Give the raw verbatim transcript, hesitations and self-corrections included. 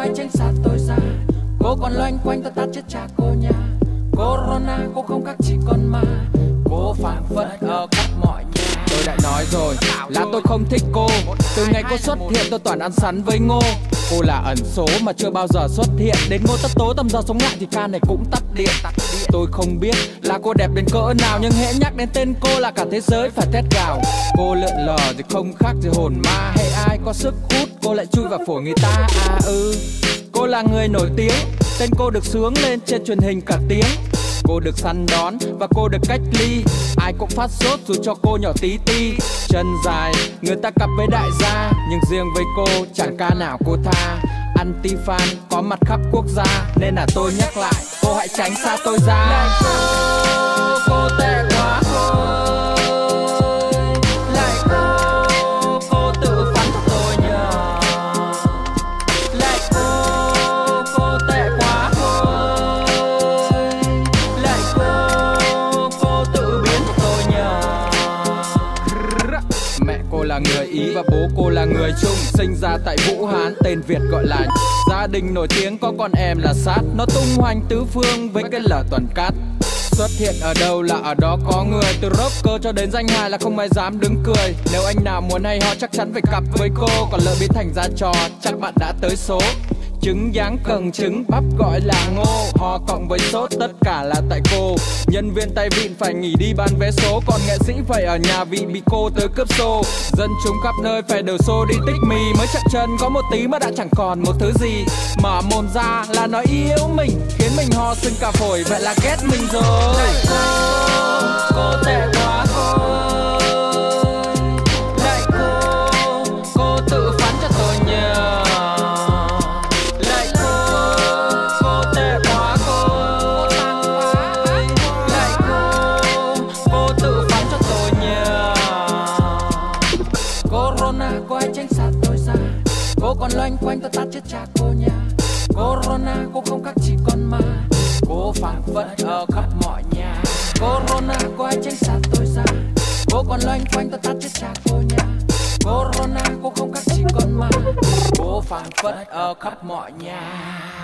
ai tránh xa tôi ra. Cô còn loanh quanh tôi tát chết cha cô nhà. Corona cô không khác chỉ con ma. Cô phảng phất ở khắp mọi nhà. Tôi đã nói rồi là tôi không thích cô. Từ ngày cô xuất hiện tôi toàn ăn sắn với Ngô. Cô là ẩn số mà chưa bao giờ xuất hiện. Đến Ngô tất tố tầm giờ sống lại thì ca này cũng tắt điện. Tôi không biết là cô đẹp đến cỡ nào, nhưng hễ nhắc đến tên cô là cả thế giới phải thét gào. Cô lượn lờ thì không khác gì hồn ma. Hay ai có sức hút cô lại chui vào phổi người ta. À ừ, cô là người nổi tiếng. Tên cô được sướng lên trên truyền hình cả tiếng. Cô được săn đón và cô được cách ly. Ai cũng phát sốt dù cho cô nhỏ tí ti. Chân dài người ta cặp với đại gia, nhưng riêng với cô chẳng ca nào cô tha. Anti fan có mặt khắp quốc gia, nên là tôi nhắc lại cô hãy tránh xa tôi ra. Lại cô, cô tệ quá ơi. Lại cô, cô tự phán cho tôi nhờ. Lại cô, cô tệ quá ơi. Lại cô, cô tự biến cho tôi nhờ. Mẹ cô là người Ý và bố cô là người Trung. Sinh ra tại Vũ Hán, tên Việt gọi là. Gia đình nổi tiếng có con em là Sát. Nó tung hoành tứ phương với cái lở toàn cát. Xuất hiện ở đâu là ở đó có người. Từ rocker cho đến danh hài là không ai dám đứng cười. Nếu anh nào muốn hay ho chắc chắn phải cặp với cô. Còn lỡ biến thành ra trò chắc bạn đã tới số. Trứng dáng cần trứng bắp gọi là Ngô. Ho cộng với sốt tất cả là tại cô. Nhân viên tay vịn phải nghỉ đi bán vé số. Còn nghệ sĩ phải ở nhà vì bị cô tới cướp xô. Dân chúng khắp nơi phải đổ xô đi tích mì. Mới chặt chân có một tí mà đã chẳng còn một thứ gì. Mở mồm ra là nói yêu mình, khiến mình ho sưng cả phổi, vậy là ghét mình rồi. Lại cô, cô tệ quá ơi. Lại cô, cô tự phán cho tôi nhờ. Lại cô, cô tệ quá ơi. Lại cô, cô tự phán cho tôi nhờ. Corona cô hãy tránh xa tôi ra. Cô còn loanh quanh tôi tát chết cha cô nhà. Corona cô không khác chỉ con ma. Cô phảng phất ở khắp mọi nhà. Corona cô hãy tránh xa tôi ra. Cô còn loanh quanh tôi tát chết cha cô nhà. Corona cô không khác chỉ con ma. Cô phảng phất ở khắp mọi nhà.